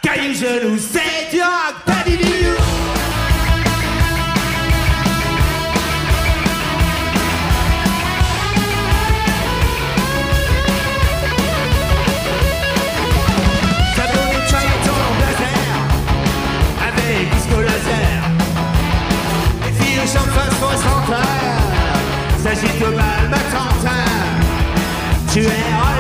caillou genou, c'est du rock, pas du vidéo. Chante face pour s'entendre, s'agit au bal, ma tante. Tu es